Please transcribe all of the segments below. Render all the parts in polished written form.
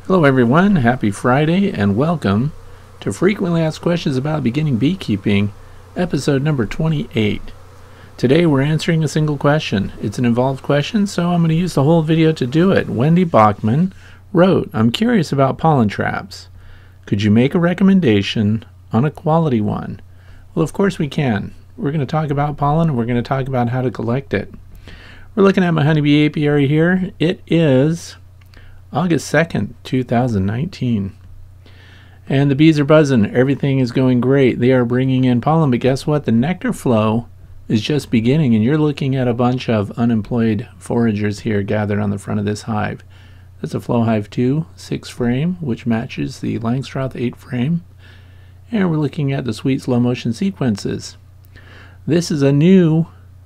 Hello everyone, happy Friday and welcome to Frequently Asked Questions About Beginning Beekeeping, episode number 28. Today we're answering a single question. It's an involved question, so I'm going to use the whole video to do it. Wendy Bachman wrote, I'm curious about pollen traps. Could you make a recommendation on a quality one? Well, of course we can. We're going to talk about pollen and we're going to talk about how to collect it. We're looking at my honeybee apiary here. It is August 2nd, 2019. And the bees are buzzing. Everything is going great. They are bringing in pollen, but guess what? The nectar flow is just beginning, and you're looking at a bunch of unemployed foragers here gathered on the front of this hive. That's a Flow Hive 2 6 frame, which matches the Langstroth 8 frame. And we're looking at the sweet slow motion sequences. This is a new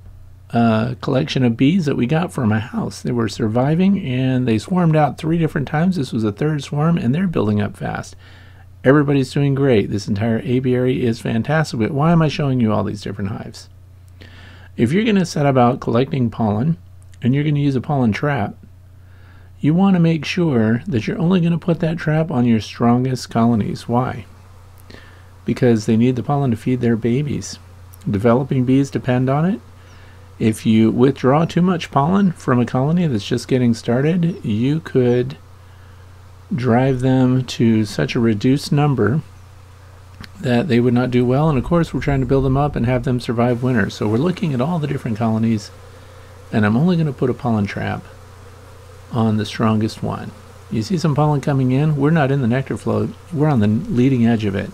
collection of bees that we got from a house. They were surviving and they swarmed out 3 different times. This was a 3rd swarm and they're building up fast. Everybody's doing great. This entire apiary is fantastic. But why am I showing you all these different hives? If you're going to set about collecting pollen and you're going to use a pollen trap, you want to make sure that you're only going to put that trap on your strongest colonies. Why? Because they need the pollen to feed their babies. Developing bees depend on it. If you withdraw too much pollen from a colony that's just getting started, you could drive them to such a reduced number that they would not do well. And of course, we're trying to build them up and have them survive winter. So we're looking at all the different colonies, and I'm only going to put a pollen trap on the strongest one. You see some pollen coming in? We're not in the nectar flow. We're on the leading edge of it.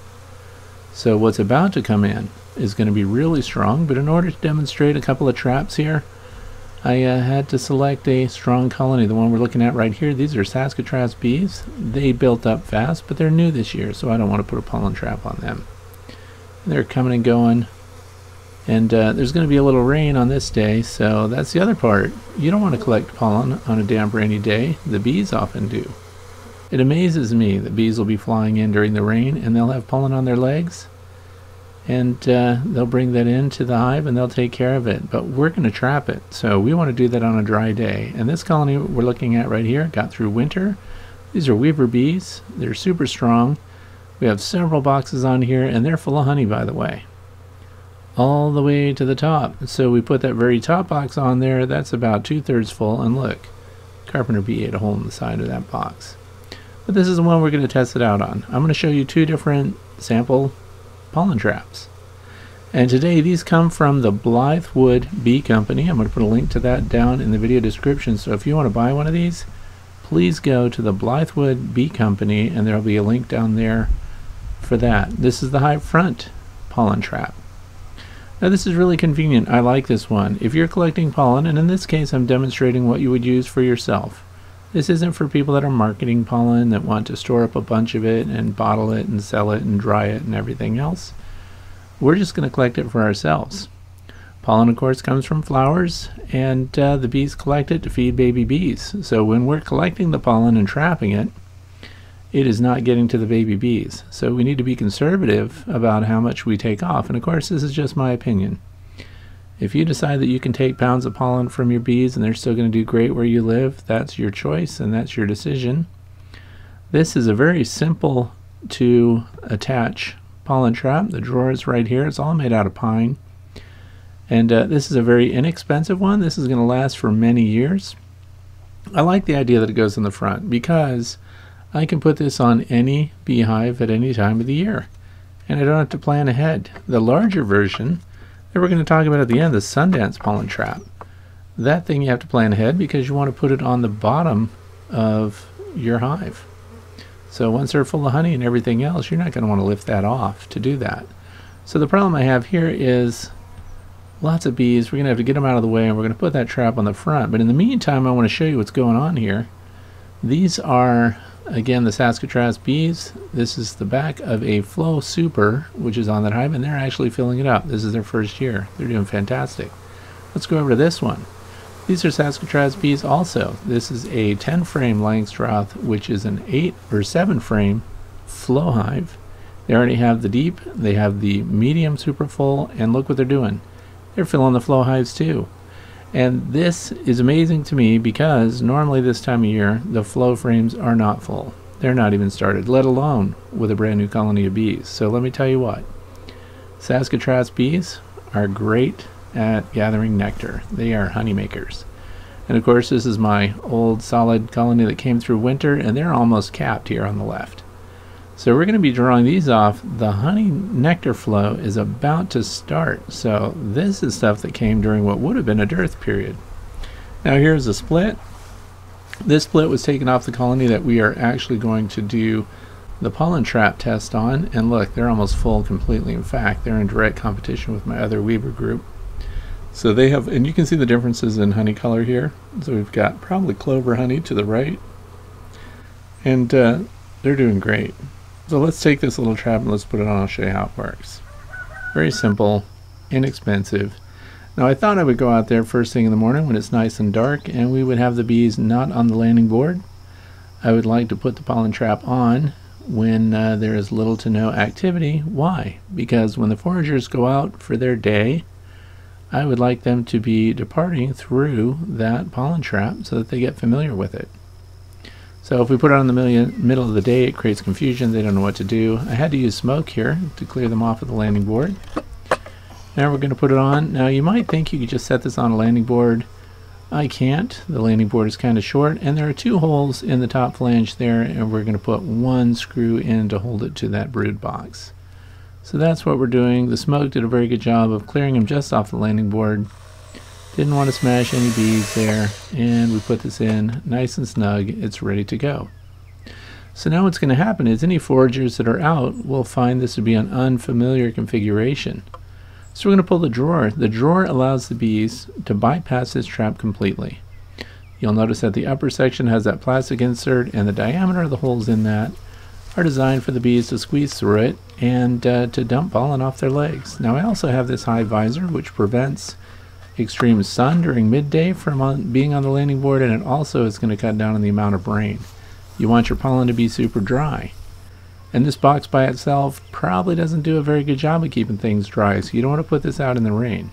So what's about to come in is going to be really strong, but in order to demonstrate a couple of traps here, I had to select a strong colony. The one we're looking at right here, these are Saskatraz bees. They built up fast, but they're new this year, so I don't want to put a pollen trap on them. They're coming and going, and there's going to be a little rain on this day, so that's the other part. You don't want to collect pollen on a damp, rainy day. The bees often do. It amazes me that bees will be flying in during the rain, and they'll have pollen on their legs, and they'll bring that into the hive and they'll take care of it. But we're going to trap it, so we want to do that on a dry day. And this colony we're looking at right here got through winter. These are weaver bees. They're super strong. We have several boxes on here, and they're full of honey, by the way, all the way to the top. So we put that very top box on there. That's about 2/3 full, and look, carpenter bee ate a hole in the side of that box. But this is the one we're going to test it out on. I'm going to show you 2 different sample pollen traps, and today these come from the Blythewood Bee Company. I'm going to put a link to that down in the video description, so if you want to buy one of these, please go to the Blythewood Bee Company and there'll be a link down there for that. This is the hive front pollen trap. Now this is really convenient. I like this one. If you're collecting pollen, and in this case I'm demonstrating what you would use for yourself. This isn't for people that are marketing pollen, that want to store up a bunch of it and bottle it and sell it and dry it and everything else. We're just going to collect it for ourselves. Pollen, of course, comes from flowers, and the bees collect it to feed baby bees. So when we're collecting the pollen and trapping it, it is not getting to the baby bees. So we need to be conservative about how much we take off. And of course, this is just my opinion. If you decide that you can take pounds of pollen from your bees and they're still going to do great where you live, that's your choice and that's your decision. This is a very simple to attach pollen trap. The drawer is right here. It's all made out of pine. And this is a very inexpensive one. This is going to last for many years. I like the idea that it goes in the front because I can put this on any beehive at any time of the year, and I don't have to plan ahead. The larger version that we're going to talk about at the end, the Sundance Pollen Trap. That thing you have to plan ahead because you want to put it on the bottom of your hive. So once they're full of honey and everything else, you're not going to want to lift that off to do that. So the problem I have here is lots of bees. We're going to have to get them out of the way, and we're going to put that trap on the front. But in the meantime, I want to show you what's going on here. These are, again, the Saskatraz bees. This is the back of a Flow Super, which is on that hive, and they're actually filling it up. This is their first year. They're doing fantastic. Let's go over to this one. These are Saskatraz bees also. This is a 10 frame Langstroth, which is an 8 or 7 frame Flow hive. They already have the deep, they have the medium super full, and look what they're doing. They're filling the Flow hives too. And this is amazing to me because normally this time of year the flow frames are not full. they're not even started, let alone with a brand new colony of bees. So let me tell you what, Saskatraz bees are great at gathering nectar. They are honey makers. And of course, this is my old solid colony that came through winter, and they're almost capped here on the left. So we're going to be drawing these off. The honey nectar flow is about to start. So this is stuff that came during what would have been a dearth period. Now here's a split. This split was taken off the colony that we are actually going to do the pollen trap test on. And look, they're almost full completely. In fact, they're in direct competition with my other Weaver group. So they have, and you can see the differences in honey color here. So we've got probably clover honey to the right. And they're doing great. So let's take this little trap and let's put it on. I'll show you how it works. Very simple, inexpensive. Now I thought I would go out there first thing in the morning when it's nice and dark and we would have the bees not on the landing board. I would like to put the pollen trap on when there is little to no activity. Why? Because when the foragers go out for their day, I would like them to be departing through that pollen trap so that they get familiar with it. So if we put it on the middle of the day, it creates confusion. They don't know what to do. I had to use smoke here to clear them off of the landing board. Now we're going to put it on. Now you might think you could just set this on a landing board. I can't. The landing board is kind of short, and there are two holes in the top flange there, and we're going to put one screw in to hold it to that brood box. So that's what we're doing. The smoke did a very good job of clearing them just off the landing board. Didn't want to smash any bees there, and we put this in nice and snug. It's ready to go. So now what's going to happen is any foragers that are out will find this to be an unfamiliar configuration. So we're going to pull the drawer. The drawer allows the bees to bypass this trap completely. You'll notice that the upper section has that plastic insert, and the diameter of the holes in that are designed for the bees to squeeze through it and to dump pollen off their legs. Now I also have this hive visor which prevents extreme sun during midday from being on the landing board, and it also is going to cut down on the amount of rain. You want your pollen to be super dry. And this box by itself probably doesn't do a very good job of keeping things dry, so you don't want to put this out in the rain.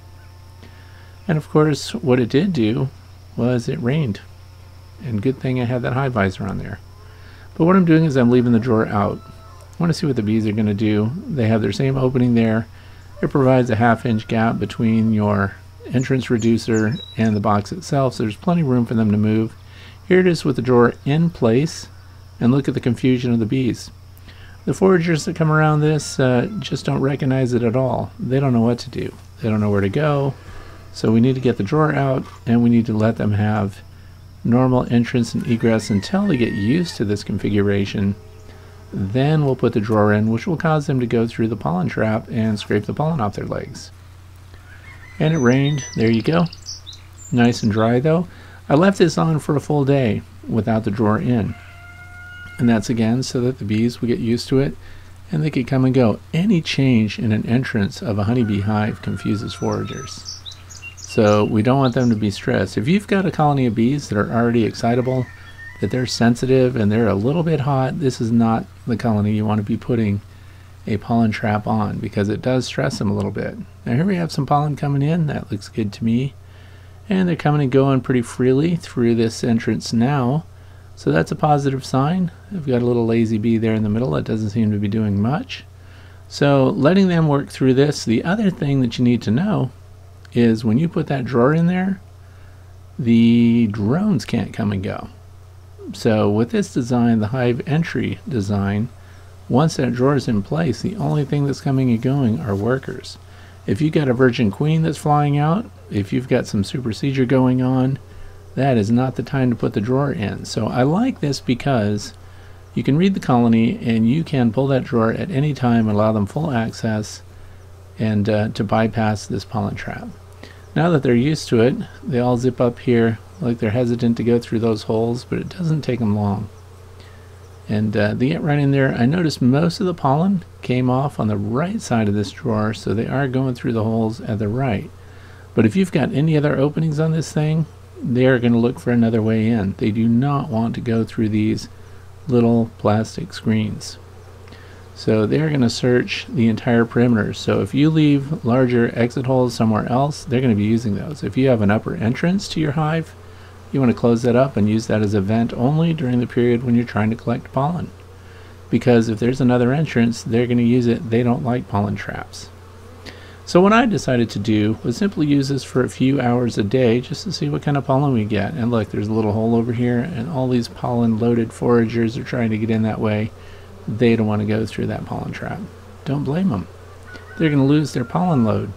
And of course, what it did do was it rained. And good thing I had that hive visor on there. But what I'm doing is I'm leaving the drawer out. I want to see what the bees are going to do. They have their same opening there. It provides a 1/2 inch gap between your entrance reducer and the box itself, so there's plenty of room for them to move. Here it is with the drawer in place, and look at the confusion of the bees. The foragers that come around this just don't recognize it at all. They don't know what to do. They don't know where to go. So we need to get the drawer out, and we need to let them have normal entrance and egress until they get used to this configuration. Then we'll put the drawer in, which will cause them to go through the pollen trap and scrape the pollen off their legs. And it rained. There you go. Nice and dry though. I left this on for a full day without the drawer in. And that's again so that the bees will get used to it and they could come and go. Any change in an entrance of a honeybee hive confuses foragers. So we don't want them to be stressed. If you've got a colony of bees that are already excitable, that they're sensitive and they're a little bit hot, this is not the colony you want to be putting a pollen trap on, because it does stress them a little bit. Now here we have some pollen coming in. That looks good to me. And they're coming and going pretty freely through this entrance now. So that's a positive sign. I've got a little lazy bee there in the middle that doesn't seem to be doing much. So letting them work through this. The other thing that you need to know is when you put that drawer in there, the drones can't come and go. So with this design, the hive entry design, once that drawer is in place, the only thing that's coming and going are workers. If you've got a virgin queen that's flying out, if you've got some supersedure going on, that is not the time to put the drawer in. So I like this because you can read the colony and you can pull that drawer at any time and allow them full access and to bypass this pollen trap. Now that they're used to it, they all zip up here like they're hesitant to go through those holes, but it doesn't take them long. And they get right in there. I noticed most of the pollen came off on the right side of this drawer, so they are going through the holes at the right. But if you've got any other openings on this thing, they are going to look for another way in. They do not want to go through these little plastic screens. So they're going to search the entire perimeter. So if you leave larger exit holes somewhere else, they're going to be using those. If you have an upper entrance to your hive, you want to close that up and use that as a vent only during the period when you're trying to collect pollen. Because if there's another entrance, they're going to use it. They don't like pollen traps. So what I decided to do was simply use this for a few hours a day just to see what kind of pollen we get. And look, there's a little hole over here, and all these pollen-loaded foragers are trying to get in that way. They don't want to go through that pollen trap. Don't blame them. They're going to lose their pollen load.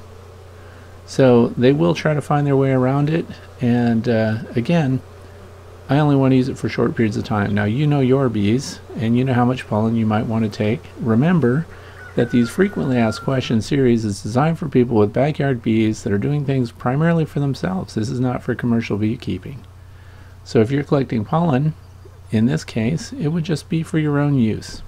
So they will try to find their way around it. And again, I only want to use it for short periods of time. Now you know your bees, and you know how much pollen you might want to take. Remember that these frequently asked questions series is designed for people with backyard bees that are doing things primarily for themselves. This is not for commercial beekeeping. So if you're collecting pollen, in this case, it would just be for your own use.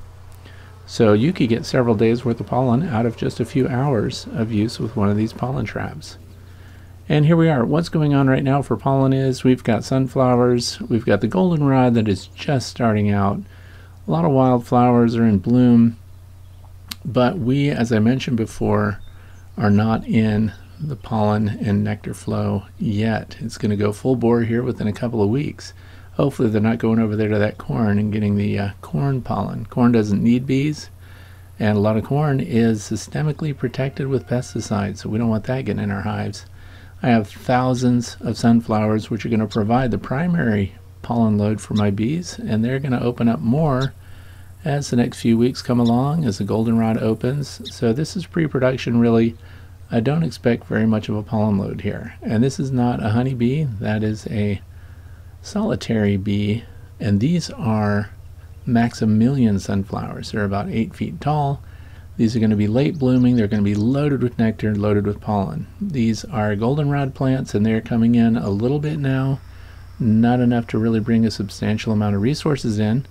So you could get several days worth of pollen out of just a few hours of use with one of these pollen traps. And here we are. What's going on right now for pollen is we've got sunflowers, we've got the goldenrod that is just starting out. A lot of wildflowers are in bloom. But we, as I mentioned before, are not in the pollen and nectar flow yet. It's going to go full bore here within a couple of weeks. Hopefully they're not going over there to that corn and getting the corn pollen. Corn doesn't need bees, and a lot of corn is systemically protected with pesticides, so we don't want that getting in our hives. I have thousands of sunflowers which are going to provide the primary pollen load for my bees, and they're going to open up more as the next few weeks come along, as the goldenrod opens. So this is pre-production really. I don't expect very much of a pollen load here. And this is not a honeybee, that is a solitary bee. And these are Maximilian sunflowers. They're about 8 feet tall. These are going to be late blooming. They're going to be loaded with nectar, loaded with pollen. These are goldenrod plants, and they're coming in a little bit now. Not enough to really bring a substantial amount of resources in.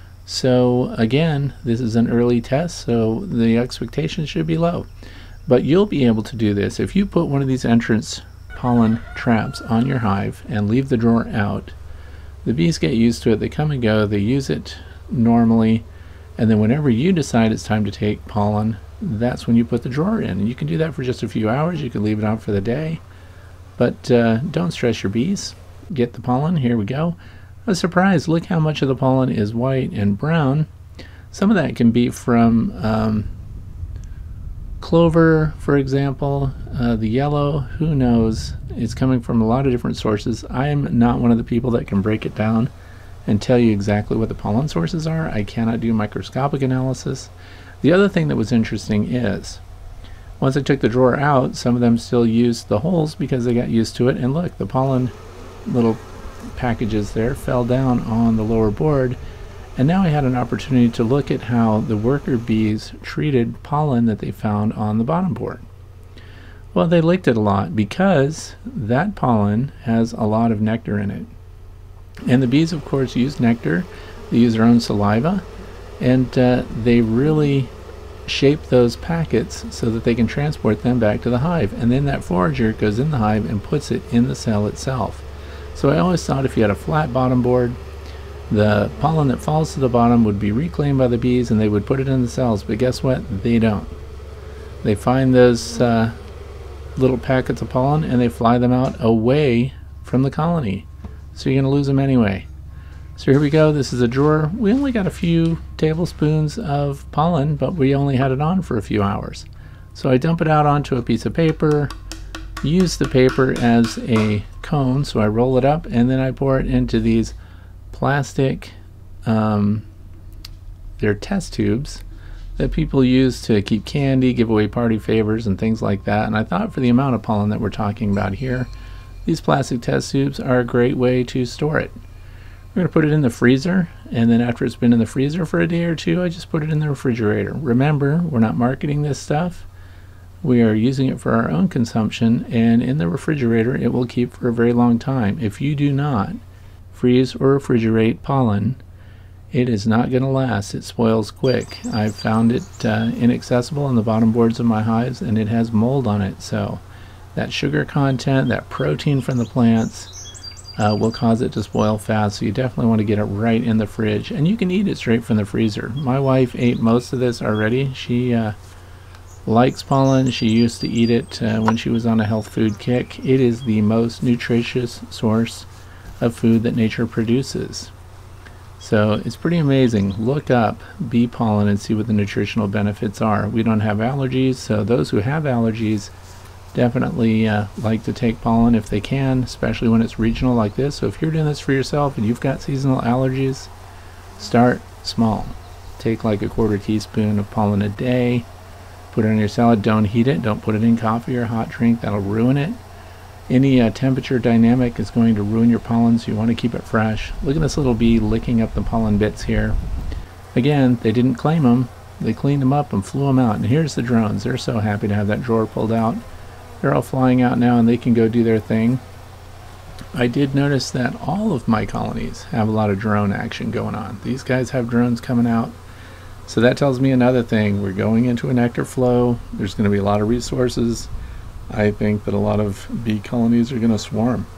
So again, this is an early test, so the expectations should be low. But you'll be able to do this if you put one of these entrance pollen traps on your hive and leave the drawer out. The bees get used to it, they come and go, they use it normally, and then whenever you decide it's time to take pollen, that's when you put the drawer in. And you can do that for just a few hours, you can leave it on for the day, but don't stress your bees. Get the pollen, here we go. A surprise, look how much of the pollen is white and brown. Some of that can be from clover, for example. The yellow, who knows? It's coming from a lot of different sources. I am not one of the people that can break it down and tell you exactly what the pollen sources are. I cannot do microscopic analysis. The other thing that was interesting is, once I took the drawer out, some of them still used the holes because they got used to it. And look, the pollen little packages there fell down on the lower board, and now I had an opportunity to look at how the worker bees treated pollen that they found on the bottom board. Well, they licked it a lot because that pollen has a lot of nectar in it, and the bees of course use nectar, they use their own saliva, and they really shape those packets so that they can transport them back to the hive, and then that forager goes in the hive and puts it in the cell itself. So I always thought if you had a flat bottom board, the pollen that falls to the bottom would be reclaimed by the bees and they would put it in the cells, but guess what? They don't. They find those little packets of pollen and they fly them out away from the colony. So you're going to lose them anyway. So here we go, this is a drawer. We only got a few tablespoons of pollen, but we only had it on for a few hours. So I dump it out onto a piece of paper, use the paper as a cone, so I roll it up and then I pour it into these plastic they're test tubes that people use to keep candy, give away party favors and things like that. And I thought for the amount of pollen that we're talking about here, these plastic test tubes are a great way to store it. We're going to put it in the freezer, and then after it's been in the freezer for a day or two, I just put it in the refrigerator. Remember, we're not marketing this stuff. We are using it for our own consumption, and in the refrigerator it will keep for a very long time. If you do not freeze or refrigerate pollen, it is not going to last. It spoils quick. I've found it inaccessible on the bottom boards of my hives, and it has mold on it. So that sugar content, that protein from the plants will cause it to spoil fast. So you definitely want to get it right in the fridge, and you can eat it straight from the freezer. My wife ate most of this already. She likes pollen. She used to eat it when she was on a health food kick. It is the most nutritious source of food that nature produces. So it's pretty amazing. Look up bee pollen and see what the nutritional benefits are. We don't have allergies, so those who have allergies definitely like to take pollen if they can, especially when it's regional like this. So if you're doing this for yourself and you've got seasonal allergies, start small. Take like a 1/4 teaspoon of pollen a day, put it on your salad. Don't heat it, don't put it in coffee or hot drink, that'll ruin it. Any temperature dynamic is going to ruin your pollen, so you want to keep it fresh. Look at this little bee licking up the pollen bits here. Again, they didn't claim them, they cleaned them up and flew them out. And here's the drones. They're so happy to have that drawer pulled out. They're all flying out now and they can go do their thing. I did notice that all of my colonies have a lot of drone action going on. These guys have drones coming out. So that tells me another thing. We're going into a nectar flow. There's going to be a lot of resources. I think that a lot of bee colonies are going to swarm.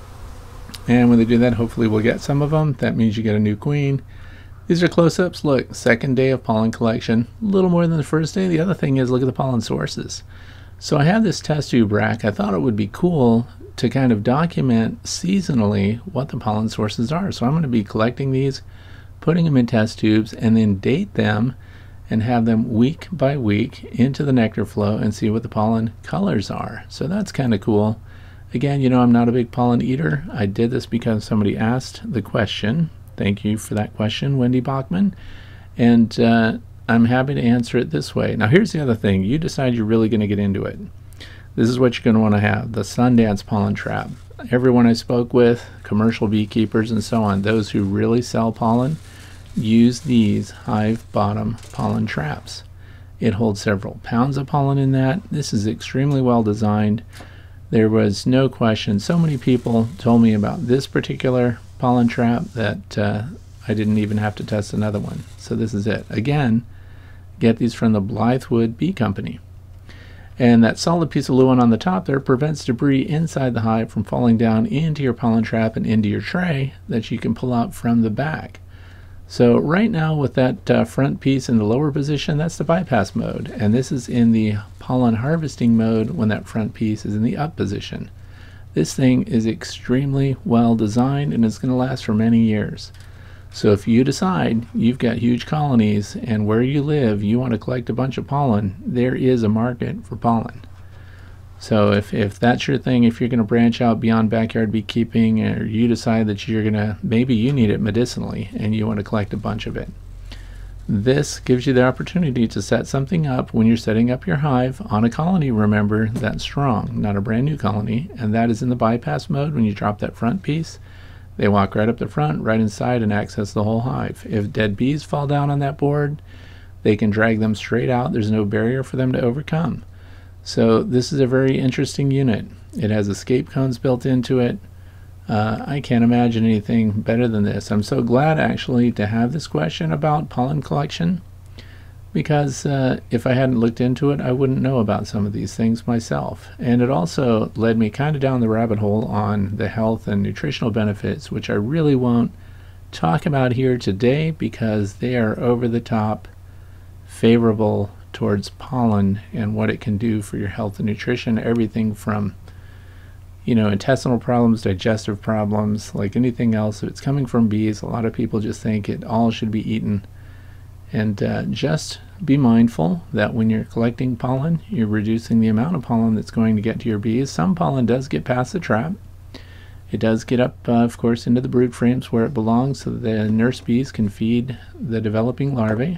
And when they do that, hopefully we'll get some of them. That means you get a new queen. These are close-ups. Look, second day of pollen collection. A little more than the first day. The other thing is, look at the pollen sources. So I have this test tube rack. I thought it would be cool to kind of document seasonally what the pollen sources are. So I'm going to be collecting these, putting them in test tubes, and then date them and have them week by week into the nectar flow and see what the pollen colors are. So that's kind of cool. Again, you know, I'm not a big pollen eater. I did this because somebody asked the question. Thank you for that question, Wendy Bachman. And I'm happy to answer it this way. Now here's the other thing. You decide you're really going to get into it. This is what you're going to want to have, the Sundance Pollen Trap. Everyone I spoke with, commercial beekeepers and so on, those who really sell pollen, use these hive bottom pollen traps. It holds several pounds of pollen in that. This is extremely well designed. There was no question. So many people told me about this particular pollen trap that I didn't even have to test another one. So this is it. Again, get these from the Blythewood Bee Company. And that solid piece of luan on the top there prevents debris inside the hive from falling down into your pollen trap and into your tray that you can pull out from the back. So right now with that front piece in the lower position, that's the bypass mode. And this is in the pollen harvesting mode when that front piece is in the up position. This thing is extremely well designed and it's going to last for many years. So if you decide you've got huge colonies and where you live you want to collect a bunch of pollen, there is a market for pollen. So if that's your thing, if you're going to branch out beyond backyard beekeeping, or you decide that you're going to, maybe you need it medicinally and you want to collect a bunch of it, this gives you the opportunity to set something up when you're setting up your hive on a colony, remember, that's strong, not a brand new colony, and that is in the bypass mode. When you drop that front piece, they walk right up the front, right inside, and access the whole hive. If dead bees fall down on that board, they can drag them straight out. There's no barrier for them to overcome. So this is a very interesting unit. It has escape cones built into it. I can't imagine anything better than this. I'm so glad actually to have this question about pollen collection, because if I hadn't looked into it I wouldn't know about some of these things myself. And it also led me kind of down the rabbit hole on the health and nutritional benefits, which I really won't talk about here today because they are over the top favorable towards pollen and what it can do for your health and nutrition. Everything from, you know, intestinal problems, digestive problems, like anything else. If it's coming from bees, a lot of people just think it all should be eaten. And just be mindful that when you're collecting pollen, you're reducing the amount of pollen that's going to get to your bees. Some pollen does get past the trap. It does get up, of course, into the brood frames where it belongs so that the nurse bees can feed the developing larvae.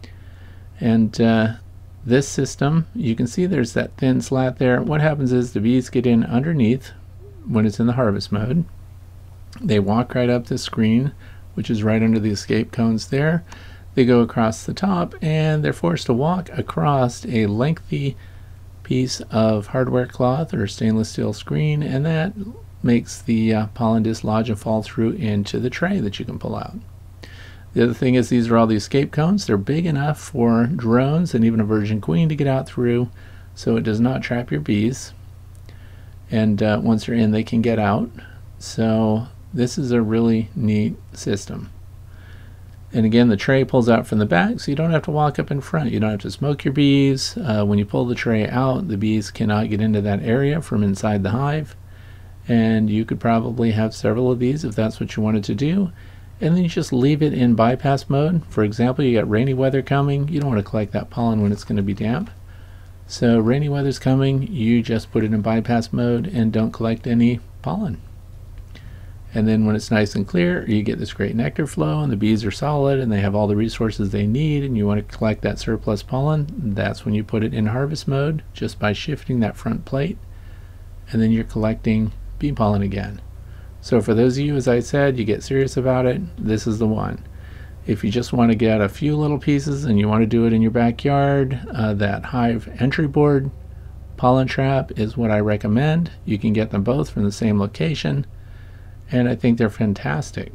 And this system, you can see there's that thin slat there. What happens is the bees get in underneath when it's in the harvest mode. They walk right up the screen, which is right under the escape cones there. They go across the top and they're forced to walk across a lengthy piece of hardware cloth or stainless steel screen, and that makes the pollen dislodge and fall through into the tray that you can pull out. The other thing is these are all the escape cones. They're big enough for drones and even a virgin queen to get out through, so it does not trap your bees. And once they're in, they can get out. So this is a really neat system. And again, the tray pulls out from the back, so you don't have to walk up in front. You don't have to smoke your bees. When you pull the tray out, the bees cannot get into that area from inside the hive. and you could probably have several of these if that's what you wanted to do. And then you just leave it in bypass mode. For example, you got rainy weather coming. You don't want to collect that pollen when it's going to be damp. So rainy weather's coming, you just put it in bypass mode and don't collect any pollen. And then when it's nice and clear, you get this great nectar flow and the bees are solid and they have all the resources they need, and you want to collect that surplus pollen. That's when you put it in harvest mode, just by shifting that front plate, and then you're collecting bee pollen again. So for those of you, as I said, you get serious about it, this is the one. If you just want to get a few little pieces and you want to do it in your backyard, that hive entry board pollen trap is what I recommend. You can get them both from the same location, and I think they're fantastic.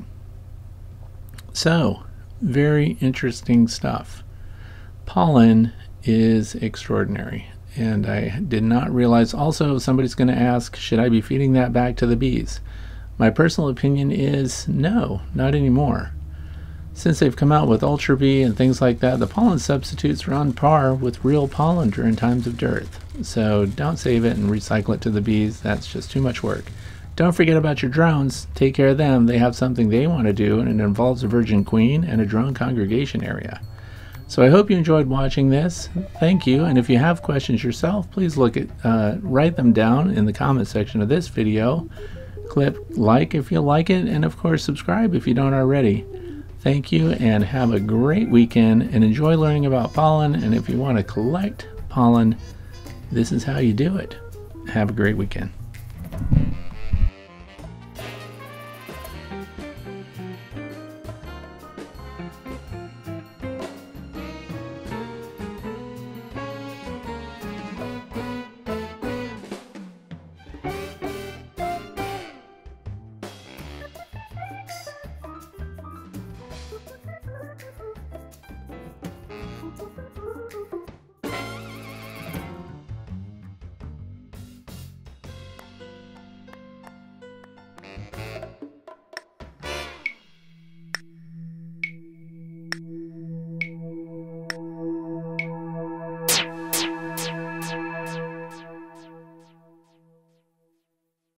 So, very interesting stuff. Pollen is extraordinary, and I did not realize also somebody's going to ask, should I be feeding that back to the bees? My personal opinion is no, not anymore. Since they've come out with Ultra Bee and things like that, the pollen substitutes are on par with real pollen during times of dearth. So don't save it and recycle it to the bees. That's just too much work. Don't forget about your drones. Take care of them. They have something they want to do, and it involves a virgin queen and a drone congregation area. So I hope you enjoyed watching this. Thank you. And if you have questions yourself, please write them down in the comment section of this video. Click like if you like it, and of course subscribe if you don't already. Thank you, and have a great weekend, and enjoy learning about pollen. And if you want to collect pollen, this is how you do it. Have a great weekend.